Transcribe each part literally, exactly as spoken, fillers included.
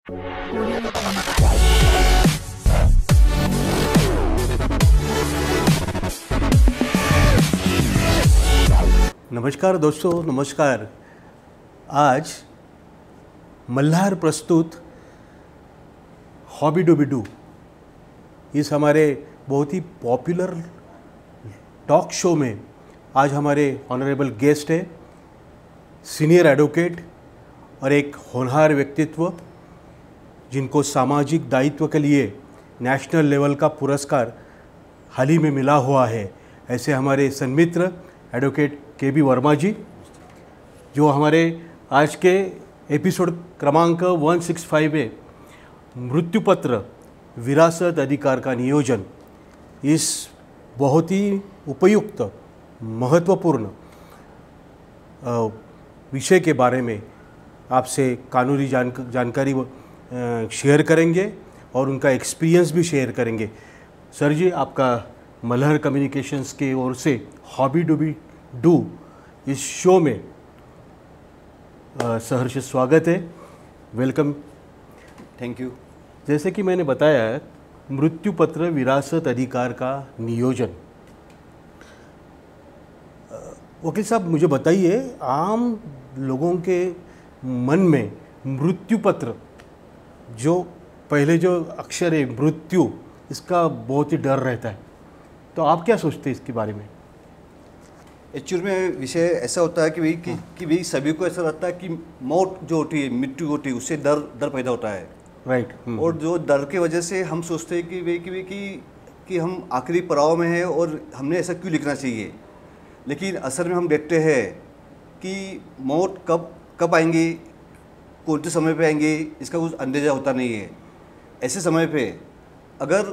नमस्कार दोस्तों, नमस्कार। आज मल्हार प्रस्तुत हॉबी डूबी डू इस हमारे बहुत ही पॉपुलर टॉक शो में आज हमारे ऑनरेबल गेस्ट है, सीनियर एडवोकेट और एक होनहार व्यक्तित्व जिनको सामाजिक दायित्व के लिए नेशनल लेवल का पुरस्कार हाल ही में मिला हुआ है। ऐसे हमारे सन्मित्र एडवोकेट के बी वर्मा जी, जो हमारे आज के एपिसोड क्रमांक एक सौ पैंसठ में मृत्युपत्र विरासत अधिकार का नियोजन, इस बहुत ही उपयुक्त महत्वपूर्ण विषय के बारे में आपसे कानूनी जान जानकारी शेयर करेंगे और उनका एक्सपीरियंस भी शेयर करेंगे। सर जी, आपका मल्हार कम्युनिकेशंस की ओर से हॉबी डूबी डू इस शो में सहर्ष स्वागत है। वेलकम। Thank you. जैसे कि मैंने बताया, मृत्युपत्र विरासत अधिकार का नियोजन। वकील साहब, मुझे बताइए, आम लोगों के मन में मृत्युपत्र, जो पहले जो अक्षर है मृत्यु, इसका बहुत ही डर रहता है, तो आप क्या सोचते हैं इसके बारे में? एक्चुअल में विषय ऐसा होता है कि भाई कि, कि भाई सभी को ऐसा लगता है कि मौत जो होती है, मृत्यु होती है, उससे डर डर पैदा होता है। राइट। और जो डर के वजह से हम सोचते हैं कि भाई कि, कि कि हम आखिरी पड़ाव में हैं और हमने ऐसा क्यों लिखना चाहिए। लेकिन असल में हम देखते हैं कि मौत कब कब आएंगी, कौन से समय पे आएंगी, इसका कुछ अंदाजा होता नहीं है। ऐसे समय पे अगर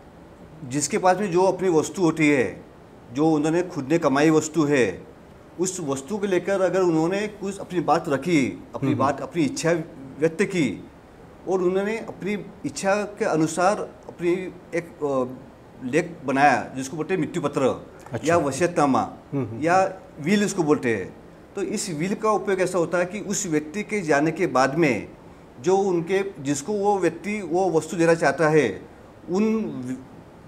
जिसके पास में जो अपनी वस्तु होती है, जो उन्होंने खुद ने कमाई वस्तु है, उस वस्तु को लेकर अगर उन्होंने कुछ अपनी बात रखी, अपनी बात अपनी इच्छा व्यक्त की और उन्होंने अपनी इच्छा के अनुसार अपनी एक लेख बनाया जिसको बोलते हैं मृत्युपत्र। अच्छा। या वसीयतनामा या विल उसको बोलते हैं। तो इस विल का उपयोग ऐसा होता है कि उस व्यक्ति के जाने के बाद में जो उनके जिसको वो व्यक्ति वो वस्तु देना चाहता है, उन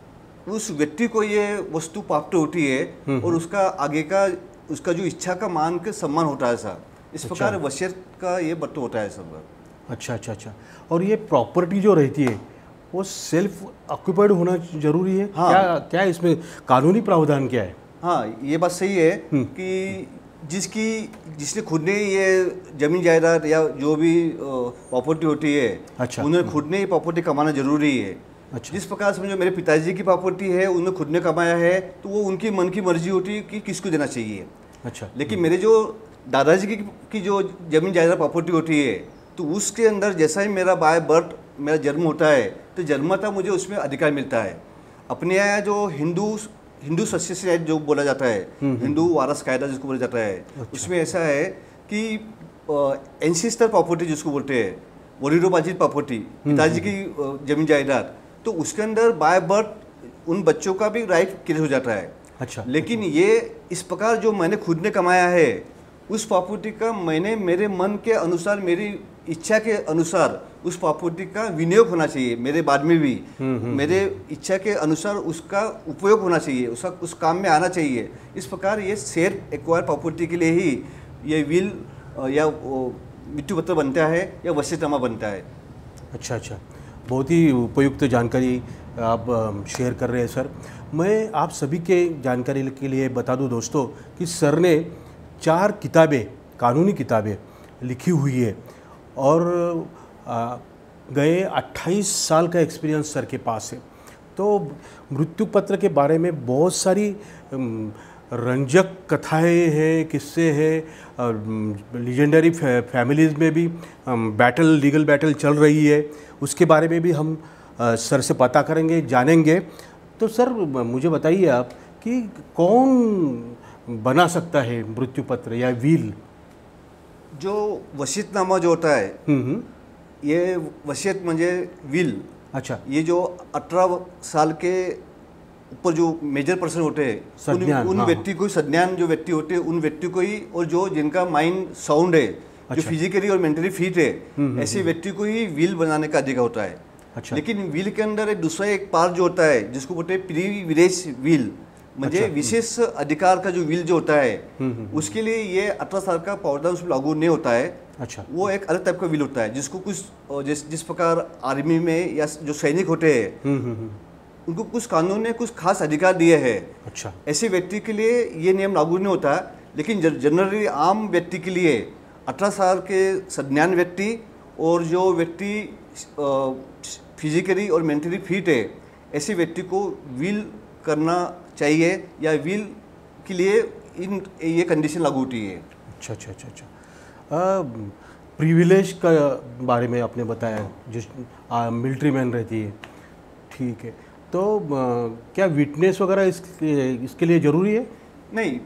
उस व्यक्ति को ये वस्तु प्राप्त होती है और उसका आगे का उसका जो इच्छा का मान के सम्मान होता है सर। इस अच्छा। प्रकार वसीयत का ये बत्तो होता है सर। अच्छा अच्छा अच्छा। और ये प्रॉपर्टी जो रहती है वो सेल्फ ऑक्यूपाइड होना जरूरी है? हाँ। क्या क्या इसमें कानूनी प्रावधान क्या है? हाँ, ये बात सही है कि जिसकी जिसने खुद ने ये जमीन जायदाद या जो भी प्रॉपर्टी होती है, अच्छा, उन्हें खुद ने ये प्रॉपर्टी कमाना जरूरी है। अच्छा। जिस प्रकार समझो मेरे पिताजी की प्रॉपर्टी है, उन्होंने खुद ने कमाया है, तो वो उनकी मन की मर्जी होती है कि किसको देना चाहिए। अच्छा। लेकिन मेरे जो दादाजी की, की जो जमीन जायदाद प्रॉपर्टी होती है, तो उसके अंदर जैसा ही मेरा बाय बर्थ मेरा जन्म होता है, तो जन्मतः मुझे उसमें अधिकार मिलता है। अपने यहाँ जो हिंदू हिंदू सक्सेशन एक्ट जो बोला जाता है, हिंदू वारस कायदा जिसको बोला जाता है, अच्छा। उसमें ऐसा है कि एंसेस्टर प्रॉपर्टी जिसको बोलते हैं, वरीरोपार्जित प्रॉपर्टी, पिताजी की जमीन जायदाद, तो उसके अंदर बाय बर्थ उन बच्चों का भी राइट क्लियर हो जाता है। अच्छा। लेकिन ये इस प्रकार जो मैंने खुद ने कमाया है, उस प्रॉपर्टी का मैंने मेरे मन के अनुसार, मेरी इच्छा के अनुसार उस प्रॉपर्टी का विनियोग होना चाहिए। मेरे बाद में भी मेरे इच्छा के अनुसार उसका उपयोग होना चाहिए, उसका उस काम में आना चाहिए। इस प्रकार ये सेल्फ एक्वायर प्रॉपर्टी के लिए ही ये विल या मृत्युपत्र बनता है या वसीयतनामा बनता है। अच्छा अच्छा, बहुत ही उपयुक्त जानकारी आप शेयर कर रहे हैं सर। मैं आप सभी के जानकारी के लिए बता दूं दोस्तों कि सर ने चार किताबें, कानूनी किताबें लिखी हुई है और आ, गए अट्ठाईस साल का एक्सपीरियंस सर के पास है। तो मृत्युपत्र के बारे में बहुत सारी रंजक कथाएं हैं, किस्से हैं, लीजेंडरी फैमिलीज़ में भी बैटल, लीगल बैटल चल रही है, उसके बारे में भी हम आ, सर से पता करेंगे, जानेंगे। तो सर मुझे बताइए आप कि कौन बना सकता है मृत्युपत्र या विल? जो वसीयतनामा जो होता है, ये वसीयत म्हणजे विल। अच्छा। ये जो अठारह साल के ऊपर जो मेजर पर्सन होते हैं, उन, उन व्यक्ति को, संज्ञान जो व्यक्ति होते हैं उन व्यक्ति को ही, और जो जिनका माइंड साउंड है, जो फिजिकली और मेंटली फिट है ऐसे व्यक्ति को ही व्हील बनाने का अधिकार होता है। अच्छा। लेकिन व्हील के अंदर एक दूसरा एक पार्ट जो होता है जिसको बोलते हैं प्रिविलेज व्हील, म्हणजे विशेष अधिकार का जो व्हील जो होता है उसके लिए ये अठारह साल का प्रावधान उसमें लागू नहीं होता है। अच्छा। वो एक अलग टाइप का व्हील होता है जिसको कुछ जिस जिस प्रकार आर्मी में या जो सैनिक होते हैं उनको कुछ कानून ने कुछ खास अधिकार दिए हैं। अच्छा। ऐसे व्यक्ति के लिए ये नियम लागू नहीं होता, लेकिन जनरली आम व्यक्ति के लिए अठारह साल के सज्ञान व्यक्ति और जो व्यक्ति फिजिकली और मेंटली फिट है ऐसे व्यक्ति को व्हील करना चाहिए या व्हील के लिए इन ये कंडीशन लागू होती है। अच्छा अच्छा अच्छा अच्छा प्रिविलेज का बारे में आपने बताया, जिस मिलिट्री मैन रहती है, ठीक है, तो आ, क्या विटनेस वगैरह इस, इसके लिए ज़रूरी है? नहीं,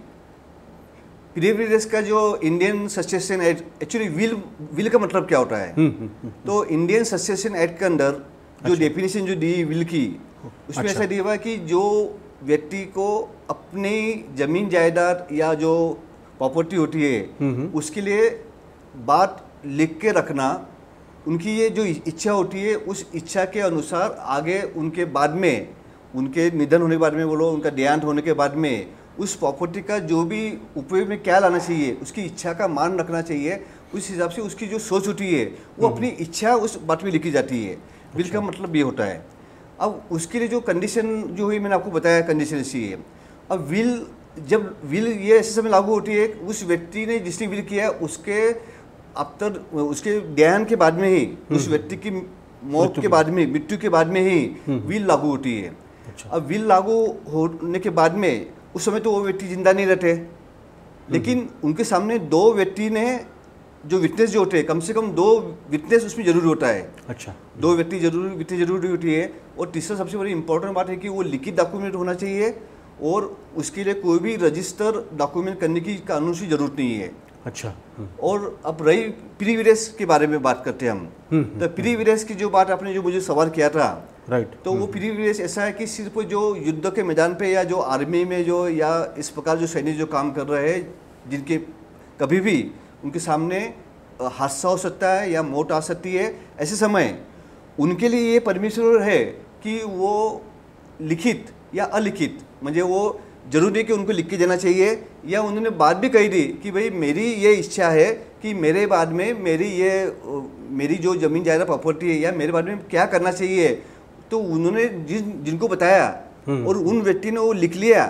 प्रिविलेज का जो Indian succession act, actually will will का मतलब क्या होता है? हुँ, हुँ, हुँ, तो इंडियन ससेशन एक्ट के अंदर जो डेफिनेशन अच्छा। जो दी व्हील की उसमें अच्छा। ऐसा दिया हुआ कि जो व्यक्ति को अपनी जमीन जायदाद या जो प्रॉपर्टी होती है उसके लिए बात लिख के रखना, उनकी ये जो इच्छा होती है उस इच्छा के अनुसार आगे उनके बाद में, उनके निधन होने के बाद में बोलो, उनका देहांत होने के बाद में उस प्रॉपर्टी का जो भी उपयोग में क्या लाना चाहिए उसकी इच्छा का मान रखना चाहिए। उस हिसाब से उसकी जो सोच होती है वो अपनी इच्छा उस बात में लिखी जाती है। बिल का मतलब ये होता है। अब उसके लिए जो कंडीशन जो हुई मैंने आपको बताया, कंडीशन ऐसी है। अब विल, जब विल ये ऐसे समय लागू होती है उस व्यक्ति ने जिसने विल किया उसके आफ्टर उसके देहांत के बाद में ही, उस व्यक्ति की मौत के बाद में, मृत्यु के बाद में ही विल लागू होती है। अच्छा। अब विल लागू होने के बाद में उस समय तो वो व्यक्ति जिंदा नहीं रहते, लेकिन उनके सामने दो व्यक्ति ने जो विटनेस जो होते हैं, कम से कम दो विटनेस उसमें जरूरी होता है। अच्छा। दो व्यक्ति जरूरी विटनेस जरूरी होती है। और तीसरा सबसे बड़ी इंपॉर्टेंट बात है कि वो लिखित डॉक्यूमेंट होना चाहिए और उसके लिए कोई भी रजिस्टर डॉक्यूमेंट करने की कानून से जरूरत नहीं है। अच्छा। और अब रही प्रीविलेज के बारे में बात करते हैं हम, तो प्रीविलेज की जो बात आपने जो मुझे सवाल किया था, राइट, तो वो प्रीविलेज ऐसा है कि सिर्फ जो युद्ध के मैदान पे या जो आर्मी में जो या इस प्रकार जो सैनिक जो काम कर रहे हैं जिनके कभी भी उनके सामने हादसा हो सकता है या मौत आ सकती है, ऐसे समय उनके लिए ये परमिशन है कि वो लिखित या अलिखित, म्हणजे वो जरूरी है कि उनको लिख के देना चाहिए, या उन्होंने बात भी कही दी कि भाई मेरी ये इच्छा है कि मेरे बाद में मेरी ये मेरी जो ज़मीन जायदाद प्रॉपर्टी है या मेरे बाद में क्या करना चाहिए, तो उन्होंने जिन जिनको बताया और उन व्यक्ति ने वो लिख लिया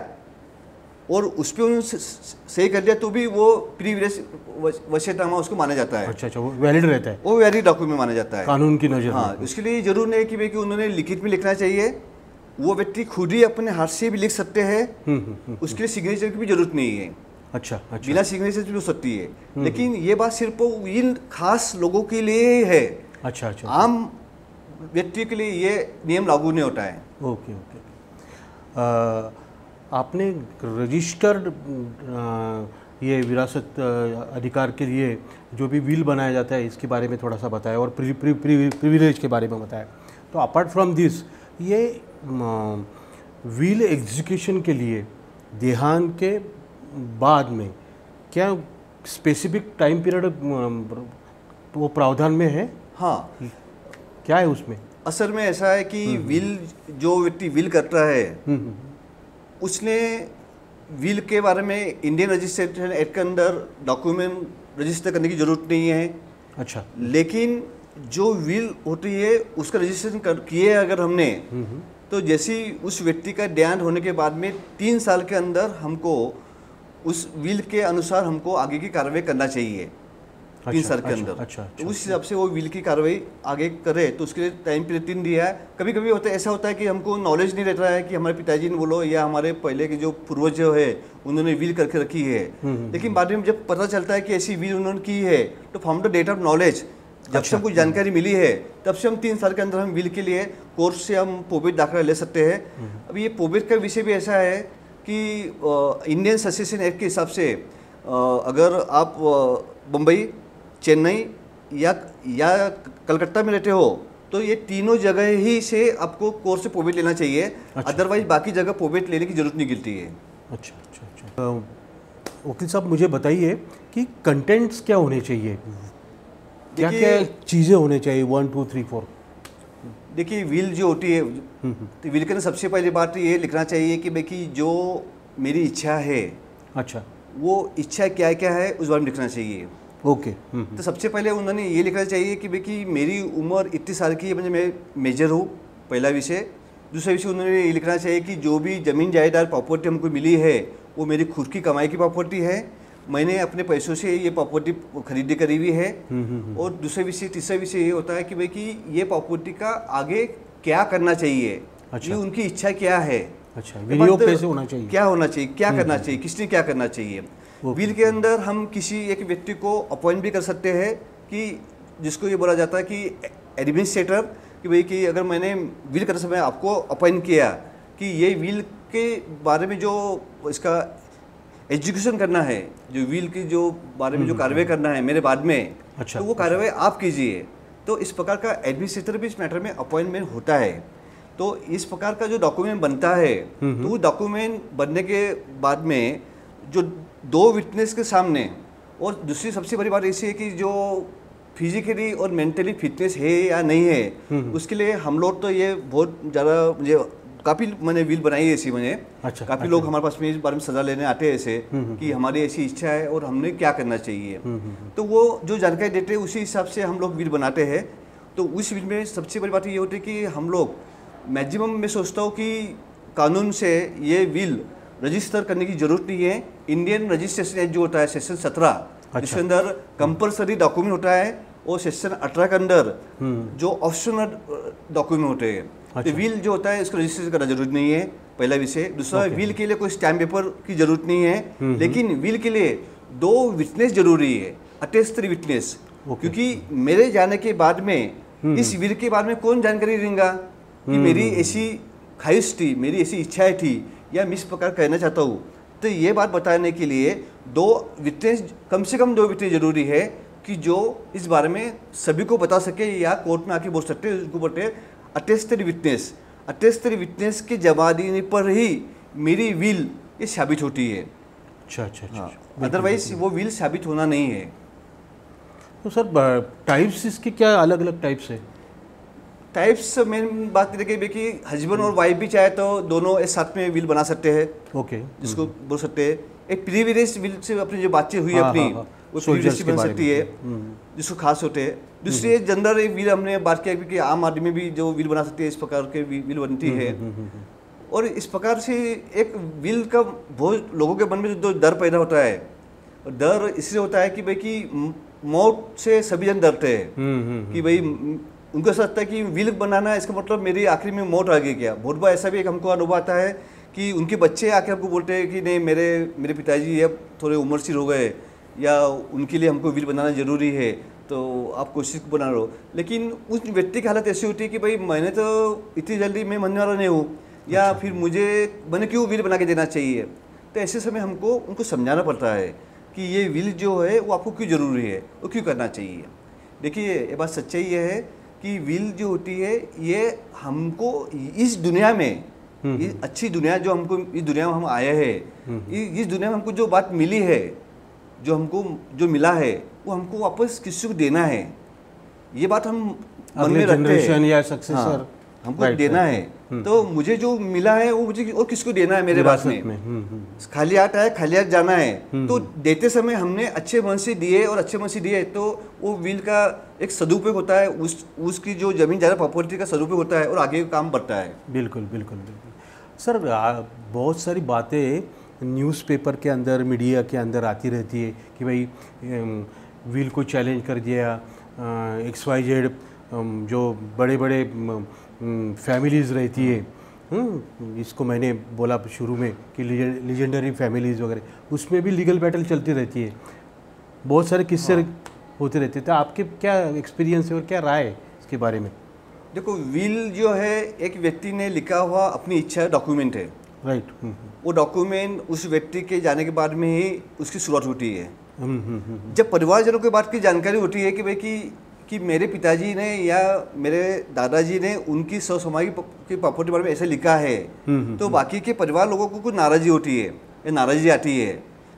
और उस पर उन्होंने सही कर दिया, तो भी वो प्रीविलेज वसीयतनामा उसको माना जाता है। अच्छा अच्छा, वो वैलिड रहता है, वो वैलिड डॉक्यूमेंट माना जाता है कानून की नज़र। हाँ, उसके लिए जरूर नहीं कि भाई कि उन्होंने लिखित में लिखना चाहिए, वो व्यक्ति खुद ही अपने हाथ से भी लिख सकते हैं, उसके लिए सिग्नेचर की भी जरूरत नहीं है। अच्छा, अच्छा। बिना सिग्नेचर भी हो सकती है, लेकिन ये बात सिर्फ इन खास लोगों के लिए है। अच्छा अच्छा, आम व्यक्ति के लिए ये नियम लागू नहीं होता है। Okay okay. आ, आपने रजिस्टर्ड ये विरासत अधिकार के लिए जो भी विल बनाया जाता है इसके बारे में थोड़ा सा बताया और प्री, प्री, प्री, प्रिविलेज के बारे में बताया। तो अपार्ट फ्रॉम दिस, ये विल एग्जीक्यूशन के लिए देहांत के बाद में क्या स्पेसिफिक टाइम पीरियड वो प्रावधान में है? हाँ, क्या है उसमें? असल में ऐसा है कि विल जो व्यक्ति विल करता है उसने विल के बारे में इंडियन रजिस्ट्रेशन एक्ट के अंदर डॉक्यूमेंट रजिस्टर करने की जरूरत नहीं है। अच्छा। लेकिन जो विल होती है उसका रजिस्ट्रेशन कर किए अगर हमने, तो जैसे उस व्यक्ति का देहांत होने के बाद में तीन साल के अंदर हमको उस विल के अनुसार हमको आगे की कार्रवाई करना चाहिए। अच्छा, तीन साल के अंदर। अच्छा, अच्छा, तो उस हिसाब से वो विल की कार्रवाई आगे करे, तो उसके लिए टाइम पीरियड तीन दिया है। कभी कभी होता है ऐसा होता है कि हमको नॉलेज नहीं रहता है कि हमारे पिताजी ने बोलो या हमारे पहले के जो पूर्वज जो है उन्होंने विल करके रखी है, लेकिन बाद में जब पता चलता है कि ऐसी विल उन्होंने की है, तो from the date of knowledge जब से हमको जानकारी मिली है तब से हम तीन साल के अंदर हम विल के लिए कोर्ट से हम प्रोबेट दाखिला ले सकते हैं। अब ये प्रोबेट का विषय भी ऐसा है कि इंडियन ससेशन एक्ट के हिसाब से आ, अगर आप बम्बई, चेन्नई या या कलकत्ता में रहते हो तो ये तीनों जगह ही से आपको कोर्ट से प्रोबेट लेना चाहिए। अच्छा। अदरवाइज बाकी जगह प्रोबेट लेने की जरूरत नहीं गिरती है। अच्छा अच्छा अच्छा। वकील साहब मुझे बताइए कि कंटेंट्स क्या होने चाहिए, क्या क्या चीज़ें होने चाहिए, वन टू थ्री फोर। देखिए विल जो होती है, तो विल के अंदर सबसे पहली बात तो ये लिखना चाहिए कि भाई कि जो मेरी इच्छा है, अच्छा, वो इच्छा क्या क्या है उस बारे में लिखना चाहिए। ओके। तो सबसे पहले उन्होंने ये लिखना चाहिए कि भाई कि मेरी उम्र इतनी साल की है, मतलब मैं मेजर हूँ, पहला विषय। दूसरा विषय उन्होंने ये लिखना चाहिए कि जो भी ज़मीन जायदाद प्रॉपर्टी हमको मिली है वो मेरी खुद की कमाई की प्रॉपर्टी है, मैंने अपने पैसों से ये प्रॉपर्टी खरीदी करी हुई है। और दूसरा विषय तीसरा विषय ये होता है कि भाई कि ये प्रॉपर्टी का आगे क्या करना चाहिए, अच्छा, ये उनकी इच्छा क्या है, अच्छा, विनियोग कैसे होना चाहिए, क्या होना चाहिए, क्या करना चाहिए, किसने क्या करना चाहिए। विल के अंदर हम किसी एक व्यक्ति को अपॉइंट भी कर सकते हैं कि जिसको ये बोला जाता है कि एडमिनिस्ट्रेटर, कि भाई कि अगर मैंने विल करते समय आपको अपॉइंट किया कि ये विल के बारे में जो इसका एजुकेशन करना है, जो विल की जो बारे में जो कार्रवाई करना है मेरे बाद में, अच्छा, तो वो कार्रवाई आप कीजिए। तो इस प्रकार का एडमिनिस्ट्रेटर भी इस मैटर में अपॉइंटमेंट होता है। तो इस प्रकार का जो डॉक्यूमेंट बनता है, तो वो डॉक्यूमेंट बनने के बाद में जो दो विटनेस के सामने, और दूसरी सबसे बड़ी बात ऐसी है कि जो फिजिकली और मेंटली फिटनेस है या नहीं है, उसके लिए हम लोग तो ये बहुत ज़्यादा मुझे काफ़ी मैंने विल बनाई है ऐसी, मैंने अच्छा, काफ़ी अच्छा, लोग हमारे पास में इस बारे में सज़ा लेने आते हैं ऐसे कि हमारी ऐसी इच्छा है और हमने क्या करना चाहिए। तो वो जो जानकारी देते हैं उसी हिसाब से हम लोग विल बनाते हैं। तो उस विल में सबसे बड़ी बात ये होती है कि हम लोग मैक्सिमम, मैं सोचता हूँ कि कानून से ये विल रजिस्टर करने की जरूरत नहीं है। इंडियन रजिस्ट्रेशन एक्ट जो होता है सेक्शन सत्रह, अच्छा, जिसके अंदर कंपलसरी डॉक्यूमेंट होता है, और सेक्शन अठारह के अंदर जो ऑप्शनल डॉक्यूमेंट होते हैं, अच्छा, तो विल जो होता है इसको रजिस्ट्रेशन करना जरूरत नहीं है, पहला विषय। दूसरा, विल के लिए कोई स्टैम्प पेपर की जरूरत नहीं है, लेकिन विल के लिए दो विटनेस जरूरी है, अटेस्टेड विटनेस, क्योंकि मेरे जाने के बाद में इस विल के बारे में कौन जानकारी देगा कि मेरी ऐसी ख्वाहिश थी, मेरी ऐसी इच्छाएं थी, या मैं इस प्रकार कहना चाहता हूँ। तो ये बात बताने के लिए दो विटनेस, कम से कम दो विटनेस जरूरी है कि जो इस बारे में सभी को बता सके, या कोर्ट में आके बोल सकते हैं, उसको बोलते हैं अटेस्टेड विटनेस। अटेस्टेड विटनेस के जमा देने पर ही मेरी विल ये साबित होती है। अच्छा अच्छा अच्छा, अदरवाइज वो विल साबित होना नहीं है। तो सर टाइप्स इसके क्या अलग अलग टाइप्स है? टाइप्स मेन बात ये है कि हस्बैंड और वाइफ भी चाहे तो दोनों एक साथ में विल बना सकते हैं। ओके, जिसको बोल सकते हैं एक प्रीवियस विल से अपनी जो बातचीत हुई अपनी, वो प्रीवियस बन सकती है, जिसको खास होते हैं। दूसरी जनरल एक विल हमने बात किया कि आम आदमी भी जो विल बना सकते हैं, इस प्रकार के विल बनती है। और इस प्रकार से एक विल का बहुत लोगों के मन में जो डर पैदा होता है, डर इसलिए होता है कि भाई कि मौत से सभी जन डरते हैं कि भाई उनको ऐसा लगता है कि विल बनाना इसका मतलब मेरी आखिरी में मौत आ गई क्या। बहुत बार ऐसा भी एक हमको अनुभव आता है कि उनके बच्चे आके हमको बोलते हैं कि नहीं, मेरे मेरे पिताजी अब थोड़े उम्र सिर हो गए, या उनके लिए हमको विल बनाना ज़रूरी है, तो आप कोशिश बना लो। लेकिन उस व्यक्ति की हालत ऐसी होती है कि भाई मैंने तो इतनी जल्दी मैं मरने वाला नहीं हूँ, या अच्छा, फिर मुझे मैंने क्यों विल बना के देना चाहिए। तो ऐसे समय हमको उनको समझाना पड़ता है कि ये विल जो है वो आपको क्यों ज़रूरी है, वो क्यों करना चाहिए। देखिए ये बात सच्चाई ये है कि विल जो होती है ये हमको इस दुनिया में, इस अच्छी दुनिया जो हमको इस दुनिया में हम आए हैं, इस दुनिया में हमको जो बात मिली है, जो हमको जो मिला है, वो हमको वापस किसी को देना है। ये बात हम मन में रखते हैं, या सक्सेसर, हाँ, हमको right, देना right. है। तो मुझे जो मिला है वो मुझे और किसको देना है मेरे बात में, में। खाली हाथ आया खाली हाथ जाना है। तो देते समय हमने अच्छे मन से दिए और अच्छे मन से दिए तो वो विल का एक सदुपयोग होता है, उस उसकी जो जमीन जायदाद प्रॉपर्टी का सदुपयोग होता है और आगे काम बढ़ता है। बिल्कुल बिल्कुल बिल्कुल सर, बहुत सारी बातें न्यूज़पेपर के अंदर, मीडिया के अंदर आती रहती है कि भाई विल को चैलेंज कर दिया, एक्स वाई जेड जो बड़े बड़े फैमिलीज़ रहती है, इसको मैंने बोला शुरू में कि लीजेंडरी फैमिलीज़ वगैरह, उसमें भी लीगल बैटल चलती रहती है, बहुत सारे किस्से हाँ। होते रहते हैं। तो आपके क्या एक्सपीरियंस है और क्या राय है इसके बारे में? देखो, विल जो है एक व्यक्ति ने लिखा हुआ अपनी इच्छा डॉक्यूमेंट है, राइट right. वो डॉक्यूमेंट उस व्यक्ति के जाने के बाद में ही उसकी शुरुआत होती है। जब परिवारजनों के बात की जानकारी होती है कि भाई कि कि मेरे पिताजी ने या मेरे दादाजी ने उनकी सौ समाई की प्रॉपर्टी बारे में ऐसे लिखा है, तो बाकी के परिवार लोगों को कुछ नाराज़गी होती है या नाराज़गी आती है।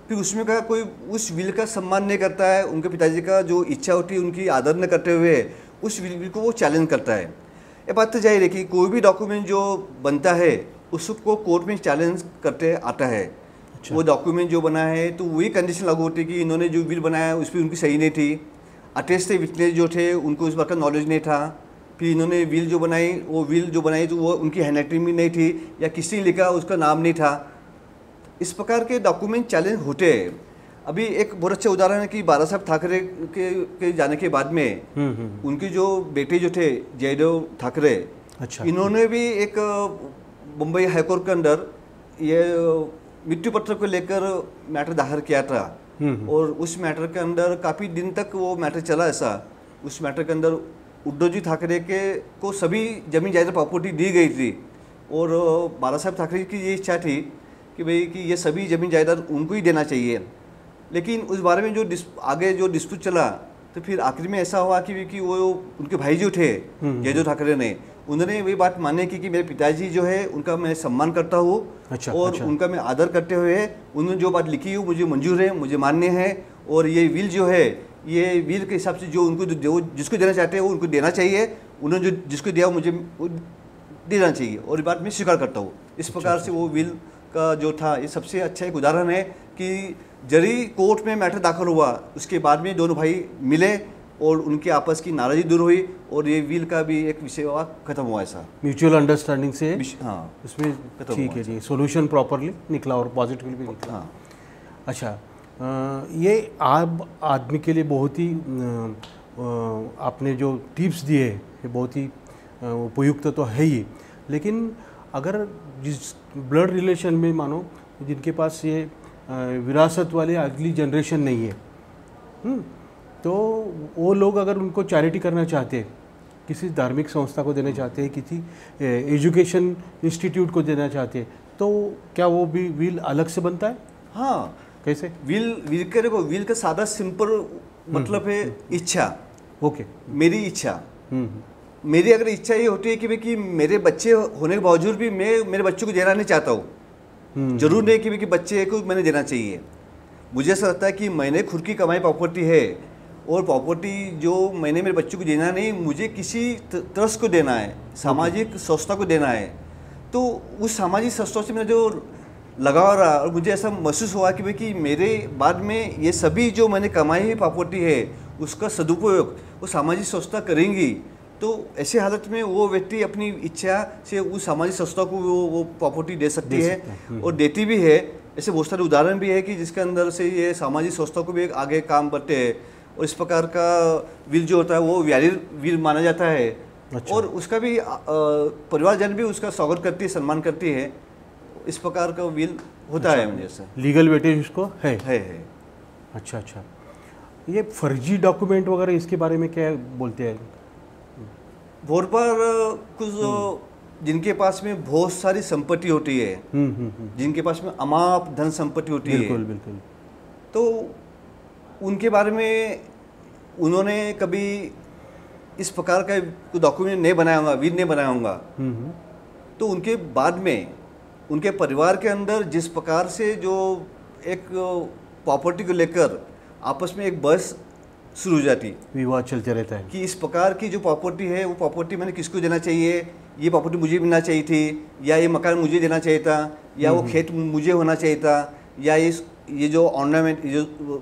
फिर उसमें का कोई उस विल का सम्मान नहीं करता है, उनके पिताजी का जो इच्छा होती है उनकी आदर न करते हुए उस विल को वो चैलेंज करता है। ये बात तो जाहिर है कि कोई भी डॉक्यूमेंट जो बनता है उसको कोर्ट में चैलेंज करते आता है। अच्छा। वो डॉक्यूमेंट जो बना है तो वही कंडीशन लागू होती है कि इन्होंने जो विल बनाया उस पर उनकी सही नहीं थी, अटेस्ट विटनेस जो थे उनको इस बात का नॉलेज नहीं था, फिर इन्होंने विल जो बनाई वो विल जो बनाई तो वो उनकी हैंडराइटिंग में नहीं थी या किसी लिखा उसका नाम नहीं था। इस प्रकार के डॉक्यूमेंट चैलेंज होते हैं। अभी एक बहुत अच्छा उदाहरण है कि बाला साहब ठाकरे के, के जाने के बाद में उनके जो बेटे जो थे जयदेव ठाकरे, अच्छा, इन्होंने भी एक मुंबई हाईकोर्ट के अंदर ये मृत्यु पत्र को लेकर मैटर दाखिल किया था और उस मैटर के अंदर काफ़ी दिन तक वो मैटर चला। ऐसा उस मैटर के अंदर उद्धव जी ठाकरे के को सभी जमीन जायदाद प्रॉपर्टी दी गई थी और बाला साहब ठाकरे की ये इच्छा थी कि भाई कि ये सभी जमीन जायदाद उनको ही देना चाहिए। लेकिन उस बारे में जो आगे जो डिस्प्यूट चला तो फिर आखिर में ऐसा हुआ कि, कि वो उनके भाई जो थे जयदेव ठाकरे ने उन्होंने वही बात माने की कि मेरे पिताजी जो है उनका मैं सम्मान करता हूँ। अच्छा, और अच्छा। उनका मैं आदर करते हुए उन्होंने जो बात लिखी है मुझे मंजूर है, मुझे मान्य है और ये विल जो है ये विल के हिसाब से जो उनको जो जिसको देना चाहते हैं वो उनको देना चाहिए, उन्होंने जो जिसको दिया वो मुझे वो देना चाहिए और ये बात मैं स्वीकार करता हूँ। इस प्रकार से वो विल का जो था ये सबसे अच्छा एक उदाहरण है कि जरी कोर्ट में मैटर दाखिल हुआ उसके बाद में दोनों भाई मिले और उनके आपस की नाराजगी दूर हुई और ये विल का भी एक विषय हुआ खत्म हुआ। ऐसा म्यूचुअल अंडरस्टैंडिंग से हाँ उसमें ठीक है जी, सोल्यूशन प्रॉपरली निकला और पॉजिटिवली भी निकला। हाँ अच्छा, आ, ये आम आदमी के लिए बहुत ही आ, आपने जो टिप्स दिए ये बहुत ही उपयुक्त तो है ही, लेकिन अगर जिस ब्लड रिलेशन में मानो जिनके पास ये विरासत वाले अगली जनरेशन नहीं है तो वो लोग अगर उनको चैरिटी करना चाहते हैं, किसी धार्मिक संस्था को देना चाहते हैं, किसी एजुकेशन इंस्टीट्यूट को देना चाहते हैं, तो क्या वो भी विल अलग से बनता है? हाँ, कैसे? विल विल के देखो, विल का सादा सिंपल मतलब है इच्छा। ओके, मेरी इच्छा, मेरी अगर इच्छा ये होती है कि भाई कि मेरे बच्चे होने के बावजूद भी मैं मेरे बच्चों को देना नहीं चाहता हूँ, जरूर नहीं कि भाई कि बच्चे को मैंने देना चाहिए। मुझे ऐसा लगता है कि मैंने खुद की कमाई प्रॉपर्टी है और प्रॉपर्टी जो मैंने मेरे बच्चों को देना नहीं, मुझे किसी ट्रस्ट को देना है, सामाजिक संस्था को देना है। तो उस सामाजिक संस्था से मेरा जो लगाव रहा और मुझे ऐसा महसूस हुआ कि भाई कि मेरे बाद में ये सभी जो मैंने कमाई हुई प्रॉपर्टी है उसका सदुपयोग वो सामाजिक संस्था करेंगी, तो ऐसे हालत में वो व्यक्ति अपनी इच्छा से उस सामाजिक संस्था को वो वो प्रॉपर्टी दे सकती दे है और देती भी है। ऐसे बहुत सारे उदाहरण भी है कि जिसके अंदर से ये सामाजिक संस्था को भी आगे काम करते हैं और इस प्रकार का विल जो होता है वो वैलिड विल माना जाता है। अच्छा। और उसका भी परिवारजन भी उसका स्वागत करती है, सम्मान करती है। इस प्रकार का विल होता अच्छा। है मुझे ऐसा लीगल वेटेज उसको है है, है। अच्छा अच्छा, ये फर्जी डॉक्यूमेंट वगैरह इसके बारे में क्या बोलते हैं? बहुत बार कुछ जिनके पास में बहुत सारी संपत्ति होती है, जिनके पास में अमाप धन संपत्ति होती है, बिल्कुल बिल्कुल, तो उनके बारे में उन्होंने कभी इस प्रकार का डॉक्यूमेंट नहीं बनाया होगा, विल नहीं बनाया होगा, तो उनके बाद में उनके परिवार के अंदर जिस प्रकार से जो एक प्रॉपर्टी को लेकर आपस में एक बहस शुरू हो जाती, विवाद चलते रहता है कि इस प्रकार की जो प्रॉपर्टी है वो प्रॉपर्टी मैंने किसको देना चाहिए, ये प्रॉपर्टी मुझे मिलना चाहिए थी या ये मकान मुझे देना चाहिए था या वो खेत मुझे होना चाहिए था या ये ये जो ऑर्नामेंट ये जो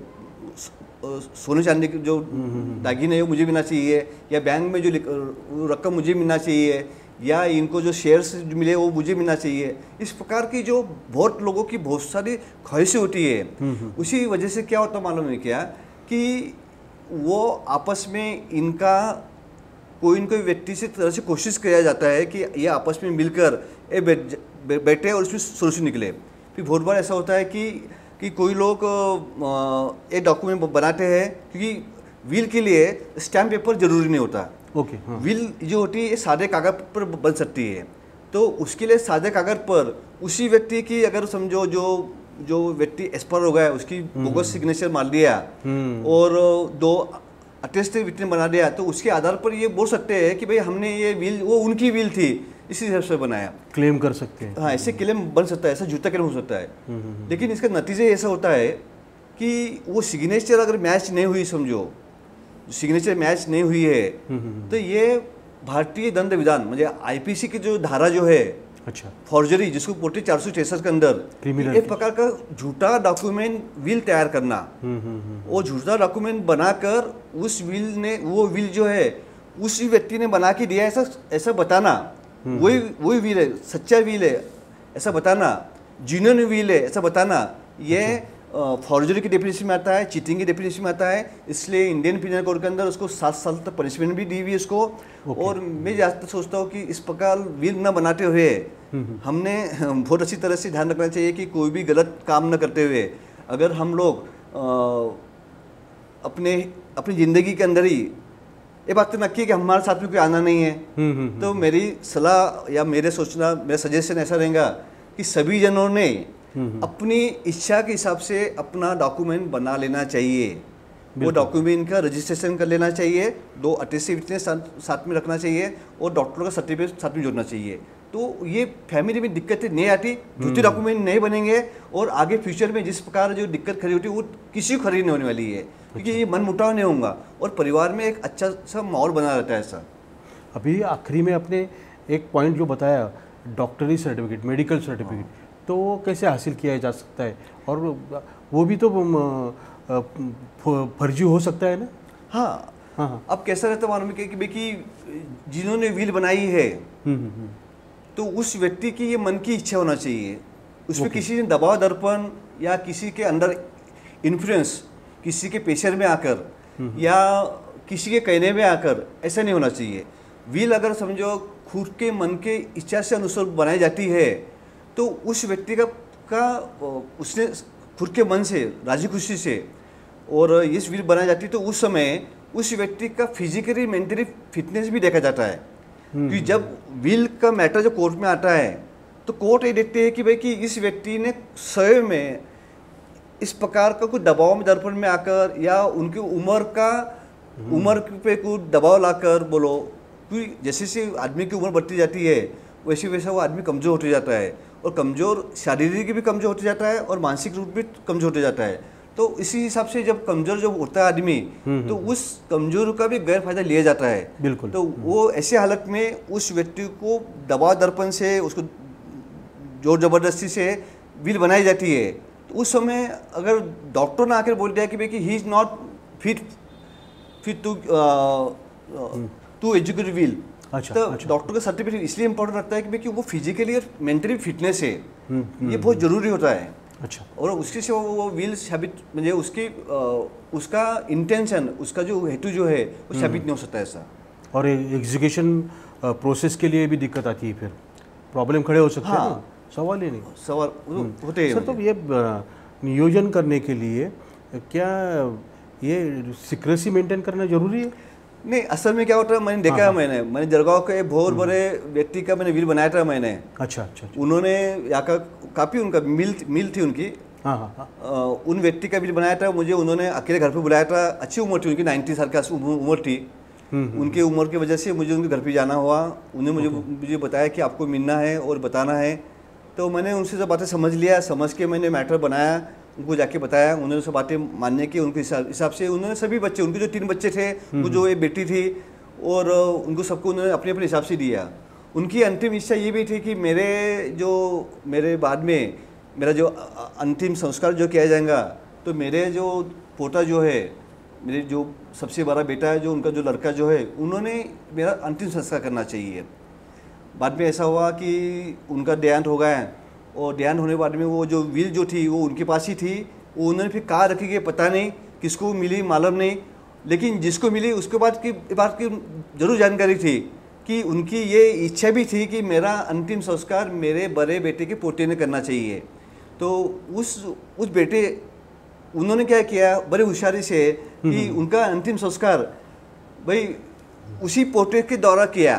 सोने चांदी के जो दागिने है वो मुझे मिलना चाहिए या बैंक में जो रकम मुझे मिलना चाहिए या इनको जो शेयर्स मिले वो मुझे मिलना चाहिए। इस प्रकार की जो बहुत लोगों की बहुत सारी ख्वाहिशें होती है, उसी वजह से क्या होता मालूम है क्या कि वो आपस में इनका कोई न कोई व्यक्ति से तरह से कोशिश किया जाता है कि ये आपस में मिलकर ए बैठे और उसमें सोल्यूशन निकले। फिर बहुत बार ऐसा होता है कि कि कोई लोग एक डॉक्यूमेंट बनाते हैं क्योंकि विल के लिए स्टैम्प पेपर जरूरी नहीं होता। ओके हाँ। विल जो होती है ये सादे कागज पर बन सकती है, तो उसके लिए सादे कागज पर उसी व्यक्ति की अगर समझो जो जो व्यक्ति एक्सपायर हो गया है उसकी बोगस सिग्नेचर मार दिया और दो अटेस्ट विटनेस बना दिया, तो उसके आधार पर ये बोल सकते हैं कि भाई हमने ये विल वो उनकी विल थी इसी हिसाब से बनाया, क्लेम कर सकते हैं। हाँ, ऐसे क्लेम बन सकता है, ऐसा झूठा क्लेम हो सकता है। लेकिन इसका नतीजा ऐसा होता है कि वो सिग्नेचर अगर मैच नहीं हुई, समझो सिग्नेचर मैच नहीं हुई है, तो ये भारतीय दंड विधान म्हणजे आईपीसी की जो धारा जो है, अच्छा, फॉर्जरी जिसको बोलते चार सौ तिरसठ के अंदर एक प्रकार का झूठा डॉक्यूमेंट विल तैयार करना, वो झूठा डॉक्यूमेंट बनाकर उस विल ने वो विल जो है उस व्यक्ति ने बना के दिया ऐसा ऐसा बताना, वही वही विल है, सच्चा विल है ऐसा बताना, जिन्होंने विल है ऐसा बताना, ये फॉर्जरी की डेफिनेशन में आता है, चीटिंग की डेफिनेशन में आता है। इसलिए इंडियन पिनल कोड के अंदर उसको सात साल तक पनिशमेंट भी दी हुई है उसको। और मैं ज़्यादातर सोचता हूँ कि इस प्रकार विल न बनाते हुए हमने बहुत अच्छी तरह से ध्यान रखना चाहिए कि कोई भी गलत काम न करते हुए अगर हम लोग अपने अपनी ज़िंदगी के अंदर ही ये बात तो नक्की है कि हमारे साथ में कोई आना नहीं है, तो मेरी सलाह या मेरे सोचना मेरा सजेशन ऐसा रहेगा कि सभी जनों ने अपनी इच्छा के हिसाब से अपना डॉक्यूमेंट बना लेना चाहिए। वो डॉक्यूमेंट का रजिस्ट्रेशन कर लेना चाहिए, दो अटेस्टिव विटनेस साथ में रखना चाहिए और डॉक्टर का सर्टिफिकेट साथ में जोड़ना चाहिए। तो ये फैमिली में दिक्कतें नहीं आती, झूठे डॉक्यूमेंट नहीं बनेंगे और आगे फ्यूचर में जिस प्रकार जो दिक्कत खड़ी होती है वो किसी को खड़ी नहीं होने वाली है, क्योंकि ये मन मुटाव नहीं होगा और परिवार में एक अच्छा सा माहौल बना रहता है। ऐसा अभी आखिरी में आपने एक पॉइंट जो बताया डॉक्टरी सर्टिफिकेट, मेडिकल सर्टिफिकेट, तो वो कैसे हासिल किया जा सकता है और वो भी तो फर्जी हो सकता है ना? हाँ हाँ हाँ। अब कैसा रहता है मालूम है कि कि जिन्होंने विल बनाई है तो उस व्यक्ति की ये मन की इच्छा होना चाहिए, उसमें किसी ने दबाव दर्पण या किसी के अंदर इन्फ्लुएंस, किसी के प्रेशर में आकर या किसी के कहने में आकर ऐसा नहीं होना चाहिए। विल अगर समझो खुद के मन के इच्छा से अनुसार बनाई जाती है तो उस व्यक्ति का का उसने खुद के मन से राजी खुशी से और इस विल बनाई जाती है तो उस समय उस व्यक्ति का फिजिकली मेंटली फिटनेस भी देखा जाता है। कि जब विल का मैटर जो कोर्ट में आता है तो कोर्ट ये देखते हैं कि भाई कि इस व्यक्ति ने स्वयं में इस प्रकार का कुछ दबाव में दर्पण में आकर या उनकी उम्र का उम्र पे कुछ दबाव लाकर बोलो, क्योंकि जैसे जैसे आदमी की उम्र बढ़ती जाती है वैसे वैसा वो आदमी कमज़ोर होते जाता है और कमज़ोर शारीरिक भी कमज़ोर होते जाता है और मानसिक रूप भी कमज़ोर होते जाता है। तो इसी हिसाब से जब कमज़ोर जब होता है आदमी तो उस कमज़ोर का भी गैर फायदा लिया जाता है। बिल्कुल। तो वो ऐसे हालत में उस व्यक्ति को दबाव दर्पण से उसको जोर ज़बरदस्ती से विल बनाई जाती है तो उस समय अगर डॉक्टर ने आकर बोल दिया कि भाई कि he is not fit fit to to educate will, अच्छा, तो अच्छा। डॉक्टर का सर्टिफिकेट इसलिए इंपॉर्टेंट रखता है कि भाई कि वो फिजिकली और मेंटली फिटनेस है, ये बहुत ज़रूरी होता है। अच्छा। और उसके सिवा वो विल साबित म्हणजे उसकी उसका इंटेंशन, उसका जो हेतु जो है वो साबित नहीं हो सकता ऐसा। और एग्जीक्यूशन प्रोसेस के लिए भी दिक्कत आती है, फिर प्रॉब्लम खड़े हो सकते हैं। हाँ, ना? सवाल ही नहीं, सवाल होते हैं। सर तो ये नियोजन करने के लिए क्या ये सीक्रेसी मेंटेन करना जरूरी है? नहीं, असल में क्या होता है मैंने देखा है, मैंने मैंने जलगांव के बहुत बड़े व्यक्ति का मैंने विल बनाया था मैंने। अच्छा अच्छा। उन्होंने यहाँ का काफ़ी उनका मिल मिल थी उनकी। हाँ हाँ हाँ। उन व्यक्ति का विल बनाया था, मुझे उन्होंने अकेले घर पे बुलाया था। अच्छी उम्र थी उनकी, नाइन्टी साल की उम्र थी। उनकी उम्र की वजह से मुझे उनके घर पर जाना हुआ। उन्हें मुझे मुझे बताया कि आपको मिलना है और बताना है, तो मैंने उनसे सब बातें समझ लिया। समझ के मैंने मैटर बनाया, उनको जाके बताया। उन्होंने सब बातें मानने की उनके हिसाब से उन्होंने सभी बच्चे, उनके जो तीन बच्चे थे, वो जो एक बेटी थी और उनको सबको उन्होंने अपने अपने हिसाब से दिया। उनकी अंतिम इच्छा ये भी थी कि मेरे जो मेरे बाद में मेरा जो अंतिम संस्कार जो किया जाएगा तो मेरे जो पोता जो है, मेरे जो सबसे बड़ा बेटा है, जो उनका जो लड़का जो है, उन्होंने मेरा अंतिम संस्कार करना चाहिए। बाद में ऐसा हुआ कि उनका देहांत हो गया और देहांत होने के बाद में वो जो विल जो थी वो उनके पास ही थी। वो उन्होंने फिर कहाँ रखी गई पता नहीं, किसको मिली मालूम नहीं, लेकिन जिसको मिली उसके बाद की बात की जरूर जानकारी थी कि उनकी ये इच्छा भी थी कि मेरा अंतिम संस्कार मेरे बड़े बेटे के पोते ने करना चाहिए। तो उस उस बेटे उन्होंने क्या किया बड़े होशियारी से कि उनका अंतिम संस्कार भाई उसी पोते के द्वारा किया।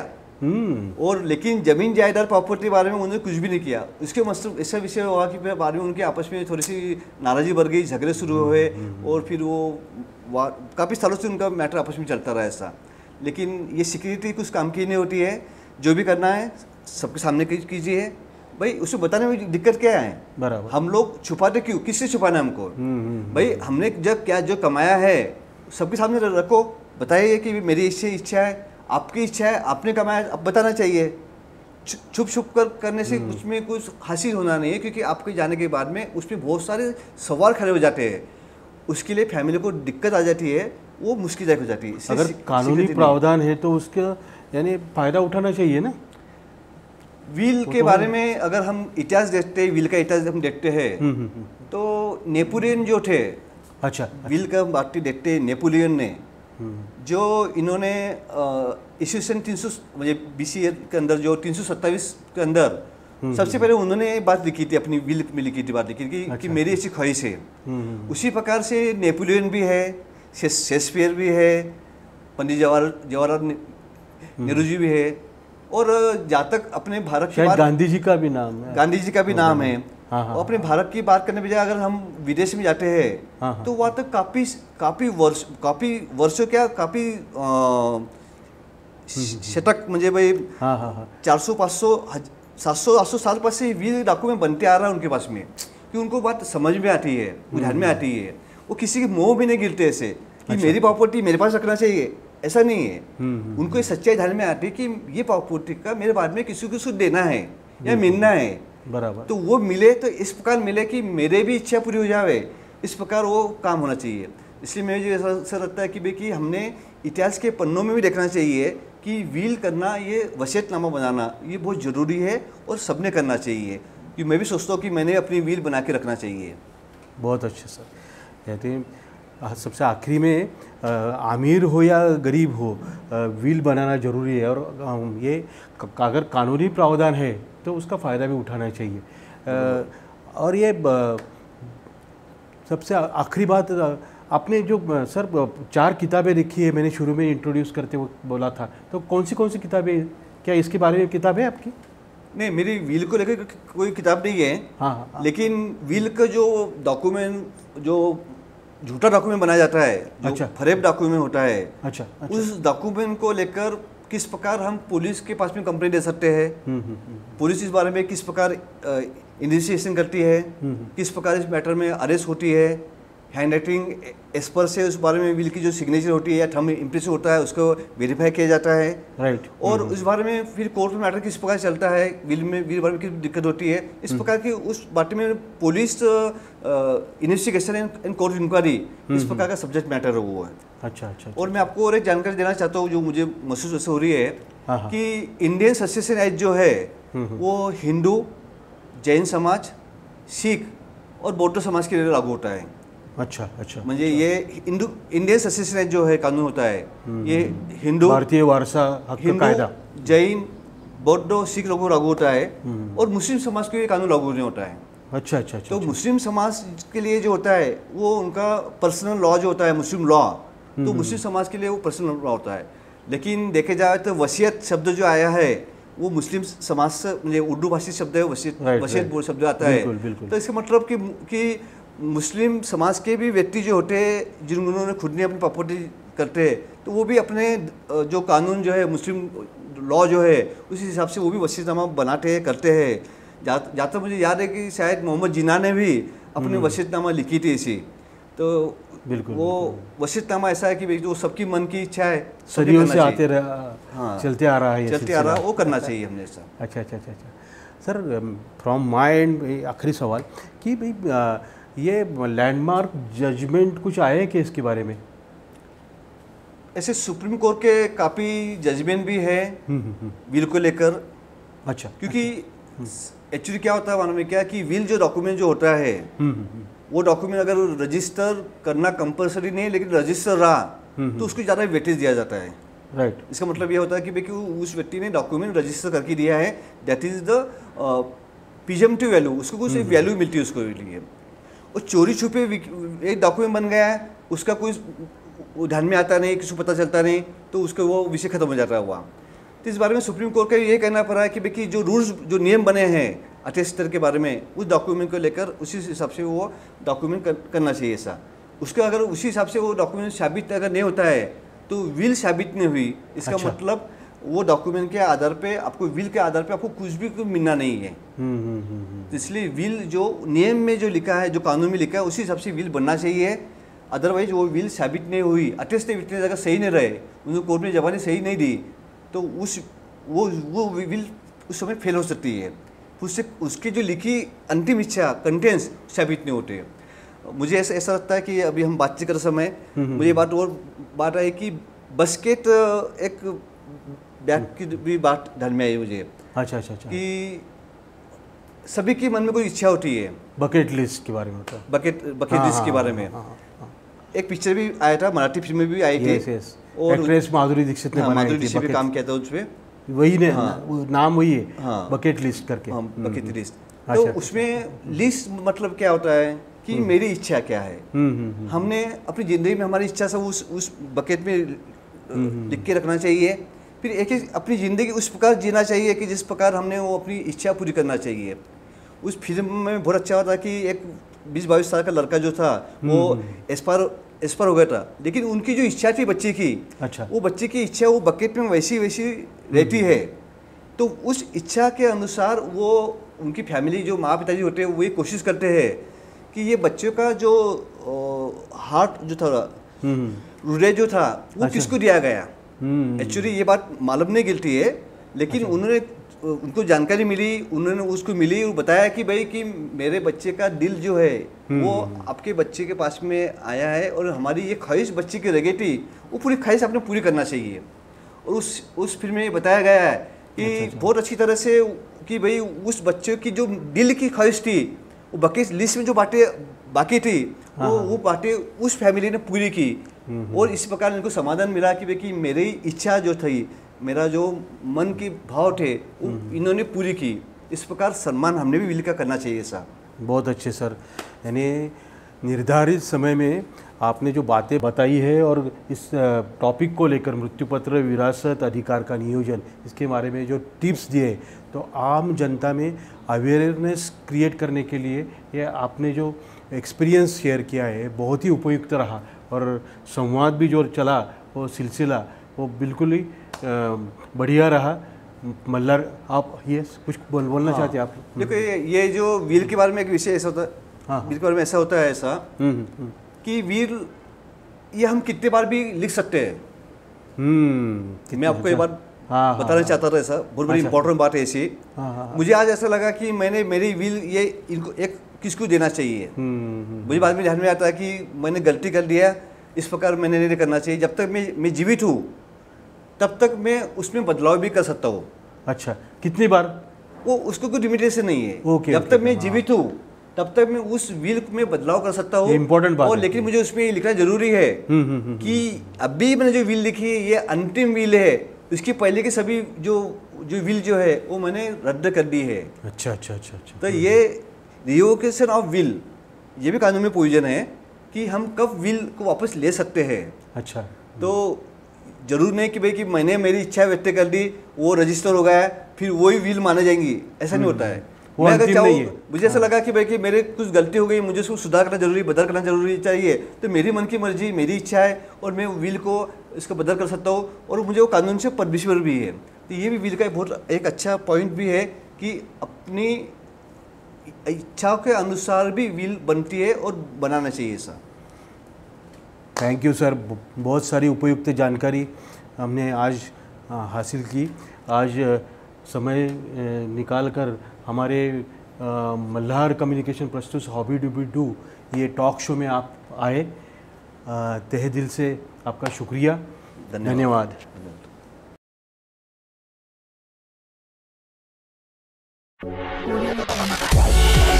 और लेकिन जमीन जायदाद प्रॉपर्टी के बारे में उन्होंने कुछ भी नहीं किया। उसके मतलब ऐसा विषय हुआ कि फिर बाद में उनके आपस में थोड़ी सी नाराज़गी बढ़ गई, झगड़े शुरू हुए और फिर वो काफ़ी सालों से उनका मैटर आपस में चलता रहा ऐसा। लेकिन ये सिक्योरिटी कुछ काम की नहीं होती है, जो भी करना है सबके सामने कीजिए, भाई उसको बताने में दिक्कत क्या है? बराबर। हम लोग छुपाते क्यों? किससे छुपाना है हमको? हम्म, हम्म, भाई हमने जब क्या जो कमाया है सबके सामने रखो, बताइए कि मेरी इससे इच्छा है, आपकी इच्छा है, आपने कमाया, अब बताना चाहिए। छुप छुप कर करने से उसमें कुछ हासिल होना नहीं है, क्योंकि आपके जाने के बाद में उसमें बहुत सारे सवाल खड़े हो जाते हैं, उसके लिए फैमिली को दिक्कत आ जाती है, वो मुश्किल हो जाती है। अगर कानूनी प्रावधान है तो उसका यानी फ़ायदा उठाना चाहिए ना। व्हील के बारे में अगर हम इतिहास देखते हैं, व्हील का इतिहास हम देखते हैं तो नेपोलियन जो थे, अच्छा, व्हील का बात देखते हैं, नेपोलियन ने जो इन्होंने ईस्वी सन तीन सौ मतलब बीसी के अंदर जो तीन सौ सत्ताईस के अंदर सबसे पहले उन्होंने बात लिखी थी, अपनी व्हील में लिखी थी, बात लिखी थी अच्छा, कि मेरी ऐसी ख्वाहिश है। उसी प्रकार से नेपोलियन भी है, शेक्सपियर भी है, पंडित जवाहर जवाहरलाल नेहरू जी भी है, और जहाँ तक अपने भारत की बात, गांधी जी का भी नाम है, गांधी जी का भी नाम है। हाँ, हाँ, और अपने भारत की बात करने बजाय अगर हम विदेश में जाते हैं हाँ, हाँ, तो वहाँ तक काफ़ी काफ़ी वर्ष काफ़ी वर्षों क्या काफ़ी शतक म्हणजे भाई हाँ, हाँ, हाँ, चार सौ पाँच सौ सात सौ आठ सौ साल पास से व्हील डॉक्यूमेंट बनते आ रहा है उनके पास में, कि उनको बात समझ में आती है, ध्यान में आती है, वो किसी के मोह भी नहीं गिरते ऐसे कि अच्छा, मेरी प्रॉपर्टी मेरे पास रखना चाहिए, ऐसा नहीं है। उनको ये सच्चाई ध्यान में आती है कि ये प्रॉपर्टी का मेरे बाद में किसी को कुछ देना है या मिलना है, बराबर, तो वो मिले तो इस प्रकार मिले कि मेरे भी इच्छा पूरी हो जावे, इस प्रकार वो काम होना चाहिए। इसलिए मुझे ऐसा लगता है कि भाई कि हमने इतिहास के पन्नों में भी देखना चाहिए कि व्हील करना, ये वसीयतनामा बनाना, ये बहुत ज़रूरी है और सबने करना चाहिए। कि मैं भी सोचता हूँ कि मैंने अपनी व्हील बना के रखना चाहिए। बहुत अच्छे सर। कहते हैं सबसे आखिरी में आ, अमीर हो या गरीब हो, व्हील बनाना ज़रूरी है, और ये अगर कानूनी प्रावधान है तो उसका फ़ायदा भी उठाना चाहिए। आ, और ये सबसे आखिरी बात, आपने जो सर चार किताबें लिखी है, मैंने शुरू में इंट्रोड्यूस करते वक्त बोला था, तो कौन सी कौन सी किताबें, क्या इसके बारे में किताब है आपकी? नहीं, मेरी व्हील को लेकर कोई किताब नहीं है। हाँ, हाँ, लेकिन व्हील का जो डॉक्यूमेंट, जो झूठा डॉक्यूमेंट बनाया जाता है, जो अच्छा, फरेब डॉक्यूमेंट होता है, अच्छा, अच्छा, उस डॉक्यूमेंट को लेकर किस प्रकार हम पुलिस के पास में कंप्लेंट दे सकते हैं, पुलिस इस बारे में किस प्रकार इन्वेस्टिगेशन करती है, किस प्रकार इस मैटर में अरेस्ट होती है, हैंड राइटिंग एज पर से उस बारे में व्हील की जो सिग्नेचर होती है या थंब इम्प्रेशन होता है उसको वेरीफाई किया जाता है, राइट। और उस बारे में फिर कोर्ट में मैटर किस प्रकार चलता है, व्हील में व्हील बारे में किस दिक्कत होती है, इस प्रकार की उस बारे में police investigation and court inquiry, इस प्रकार का सब्जेक्ट मैटर है वो है। अच्छा, अच्छा। और मैं आपको और एक जानकारी देना चाहता हूँ जो मुझे महसूस ऐसे हो रही है कि इंडियन सक्सेशन एक्ट जो है वो हिंदू, जैन समाज, सिख और बौद्ध समाज के लिए लागू होता है। अच्छा, अच्छा। म्हणजे ये हिंदू इंडियन सक्सेशन एक्ट जो है कानून होता है, ये हिंदू, भारतीय वारसा हक्क कायदा, जैन, बौद्ध, सिख लोगों को लागू होता है, और मुस्लिम समाज के लिए कानून लागू नहीं होता है। अच्छा, अच्छा, अच्छा। तो मुस्लिम समाज के लिए जो होता है वो उनका पर्सनल लॉ जो होता है, मुस्लिम लॉ, तो मुस्लिम समाज के लिए वो पर्सनल लॉ होता है। लेकिन देखे जाए तो वसीयत शब्द जो आया है वो मुस्लिम समाज से, मुझे उर्दू भाषित शब्द है, वसीयत वसीयत बोल शब्द आता है। तो इसका मतलब कि कि मुस्लिम समाज के भी व्यक्ति जो होते हैं जिन्होंने खुद ने अपनी प्रॉपर्टी करते हैं, तो वो भी अपने जो कानून जो है मुस्लिम लॉ जो है उसी हिसाब से वो भी वसीयतनामा बनाते हैं, करते हैं। जहाँ तक मुझे याद है कि शायद मोहम्मद जिन्ना ने भी अपनी वसीयतनामा लिखी थी इसी, तो बिल्कुल वो वसीयतनामा ऐसा है कि भाई जो सबकी मन की इच्छा है, सदियों से आते रहा, हाँ, चलते आ रहा है, चलते आ रहा है, वो करना चाहिए हमने ऐसा। अच्छा, अच्छा, अच्छा, अच्छा। सर फ्रॉम माई एंड आखिरी सवाल कि भाई ये लैंडमार्क जजमेंट कुछ आए हैं कि इसके बारे में? ऐसे सुप्रीम कोर्ट के काफ़ी जजमेंट भी है व्हील को लेकर। अच्छा, क्योंकि एक्चुअली क्या होता है मालूम है क्या कि व्हील जो डॉक्यूमेंट जो होता है वो डॉक्यूमेंट अगर रजिस्टर करना कंपलसरी नहीं, लेकिन रजिस्टर रहा तो उसको ज़्यादा वेटेज दिया जाता है, राइट। right. इसका मतलब ये होता है कि भाई उस व्यक्ति ने डॉक्यूमेंट रजिस्टर करके दिया है, that is the presumptive value, उसको कुछ वैल्यू मिलती है उसको लिए। और चोरी छुपे एक डॉक्यूमेंट बन गया है, उसका कोई ध्यान में आता नहीं, किसी को पता चलता नहीं, तो उसका वो विषय खत्म हो जाता है वहाँ। तो इस बारे में सुप्रीम कोर्ट का ये कहना पड़ा है कि भाई जो रूल्स जो नियम बने हैं अटेस्टर के बारे में, उस डॉक्यूमेंट को लेकर उसी हिसाब से वो डॉक्यूमेंट कर, करना चाहिए ऐसा। उसका अगर उसी हिसाब से वो डॉक्यूमेंट साबित अगर नहीं होता है तो व्हील साबित नहीं हुई, इसका अच्छा। मतलब वो डॉक्यूमेंट के आधार पे आपको विल के आधार पे आपको कुछ भी कुछ मिलना नहीं है। हम्म हम्म हम्म हम्म। तो इसलिए विल जो नियम में जो लिखा है, जो कानून में लिखा है, उसी हिसाब से विल बनना चाहिए। अदरवाइज वो विल साबित नहीं हुई, अटेस्ट विटनेस अगर सही नहीं रहे, उनको कोर्ट में जबानी सही नहीं दी, तो उस वो वो विल उस समय फेल हो सकती है। उससे उसकी जो लिखी अंतिम इच्छा कंटेंट्स साबित नहीं होते। मुझे ऐसा ऐसा लगता है कि अभी हम बातचीत कर समय मुझे बात और बात है कि बस्केट एक बैग की भी बात ध्यान में आई मुझे। अच्छा अच्छा अच्छा। कि सभी के मन में कोई इच्छा होती है, बकेट लिस्ट के बारे में होता है। बकेट बकेट हाँ, लिस्ट हाँ, के बारे हाँ, में। हाँ, हाँ, हाँ। एक पिक्चर भी आया था, मराठी फिल्म में भी आई थी। Yes yes. और एक्ट्रेस माधुरी दीक्षित ने हाँ, बनाई माधुरी थी। दीक्षित भी bucket- काम किया था उस पे। वही ने हाँ। वो नाम वही है, हाँ। बकेट लिस्ट करके। हाँ, हम्म, बकेट हम्म। लिस्ट। अच्छा, तो अच्छा, उसमें लिस्ट मतलब क्या होता है कि मेरी इच्छा क्या है। हम्म हम्म हम्म। हमने अपनी ज़िंदगी में हमारी इच्छा से उस उस बकेट में लिख के रखना चाहिए। फिर एक एक अपनी ज़िंदगी उस प्रकार जीना चाहिए कि जिस प्रकार हमने वो अपनी इच्छा पूरी करना चाहिए। उस फिल्म में बहुत अच्छा था कि एक बीस बाईस साल का लड़का जो था वो एक्सपायर एक्सपायर हो गया था, लेकिन उनकी जो इच्छा थी बच्चे की, अच्छा। वो बच्चे की इच्छा वो बकेट में वैसी वैसी रहती है। तो उस इच्छा के अनुसार वो उनकी फैमिली जो माँ पिताजी होते हैं वो ये कोशिश करते हैं कि ये बच्चों का जो हार्ट जो था, हृदय जो था, वो अच्छा। किसको दिया गया। हम्म। एक्चुअली ये बात मालूम नहीं गिलती है, लेकिन अच्छा। उन्होंने उनको जानकारी मिली, उन्होंने उसको मिली और बताया कि भाई कि मेरे बच्चे का दिल जो है वो आपके बच्चे के पास में आया है और हमारी ये ख्वाहिश बच्चे की रह थी, वो पूरी ख्वाहिश आपने पूरी करना चाहिए। और उस उस फिल्म में ये बताया गया है कि अच्छा, अच्छा। बहुत अच्छी तरह से कि भाई उस बच्चे की जो दिल की ख्वाहिश थी, वो बकेट लिस्ट में जो बातें बाकी थी वो वो बातें उस फैमिली ने पूरी की। और इस प्रकार इनको समाधान मिला कि भाई कि मेरी इच्छा जो थी, मेरा जो मन के भाव थे, वो इन्होंने पूरी की। इस प्रकार सम्मान हमने भी विल का करना चाहिए सर। बहुत अच्छे सर। यानी निर्धारित समय में आपने जो बातें बताई है और इस टॉपिक को लेकर मृत्यु पत्र, विरासत, अधिकार का नियोजन, इसके बारे में जो टिप्स दिए, तो आम जनता में अवेयरनेस क्रिएट करने के लिए ये आपने जो एक्सपीरियंस शेयर किया है बहुत ही उपयुक्त रहा। और संवाद भी जो चला वो सिलसिला वो बिल्कुल ही बढ़िया रहा। मल्हार, आप ये कुछ बोल बोलना हाँ। चाहते हैं आप? देखो ये ये जो विल के बारे में एक विषय ऐसा होता है, हाँ। विल के बारे में ऐसा होता है ऐसा हम्म हम्म कि विल ये हम कितने बार भी लिख सकते हैं। हम्म। मैं आपको ये बात हाँ, बताना हाँ, चाहता था ऐसा, बहुत बड़ी अच्छा। इंपॉर्टेंट बात है ऐसी। हाँ, हाँ, मुझे आज ऐसा लगा कि मैंने मेरी विल ये इनको एक किसको देना चाहिए। हम्म हम्म। मुझे बाद में ध्यान में आता है कि मैंने गलती कर दिया, इस प्रकार मैंने नहीं करना चाहिए। जब तक मैं मैं जीवित हूँ तब तक मैं उसमें बदलाव भी कर सकता हूँ। अच्छा, कितनी बार? वो उसको कोई लिमिटेशन नहीं है। ओके, जब ओके, तक मैं हाँ। जीवित हूँ तब तक मैं उस विल में बदलाव कर सकता हूँ। ये important बात और है। लेकिन मुझे उसमें ये लिखना जरूरी है हम्म हम्म हम्म। कि अभी मैंने जो विल लिखी है ये अंतिम विल है, इसके पहले के सभी जो जो विल जो है वो मैंने रद्द कर दी है। अच्छा अच्छा अच्छा अच्छा। तो ये रिवोकेशन ऑफ विल ये भी कानून में प्रोविजन है कि हम कब विल को वापस ले सकते हैं। अच्छा। तो जरूर नहीं कि भाई कि मैंने मेरी इच्छा व्यक्त कर दी, वो रजिस्टर हो गया, फिर वही विल माने जाएंगी, ऐसा नहीं होता है। वो मैं अगर अंतिम चाहूँ, नहीं है। मुझे ऐसा लगा कि भाई कि मेरे कुछ गलती हो गई, मुझे उसको सुधार करना जरूरी, बदल करना जरूरी चाहिए, तो मेरी मन की मर्जी, मेरी इच्छा है और मैं विल को इसको बदल कर सकता हूँ और मुझे वो कानून से परमिशन भी है। तो ये भी विल का बहुत एक अच्छा पॉइंट भी है कि अपनी इच्छाओं के अनुसार भी विल बनती है और बनाना चाहिए सर। थैंक यू सर, बहुत सारी उपयुक्त जानकारी हमने आज आ, हासिल की। आज आ, समय निकाल कर हमारे आ, मल्हार कम्युनिकेशन प्रस्तुत हॉबी डूबी डू ये टॉक शो में आप आए, आ, तहे दिल से आपका शुक्रिया, धन्यवाद। Audio Jungle.